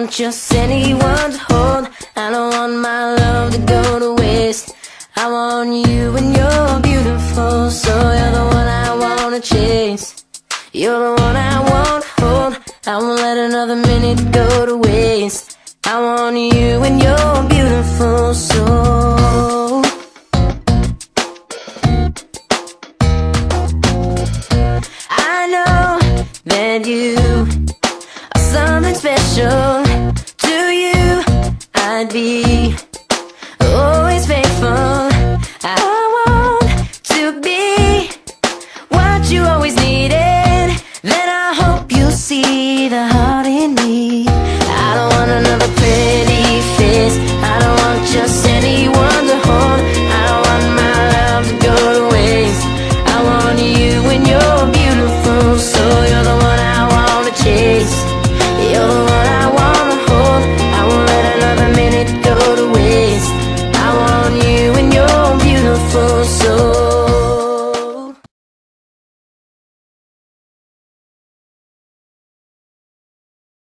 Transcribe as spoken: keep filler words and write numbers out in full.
want just anyone to hold. I don't want my love to go to waste. I want you and you're beautiful, so you're the one I wanna chase. You're the one I wanna hold. I won't let another minute go to waste. I want you and you're beautiful, so I know that you are something special. To you I'd be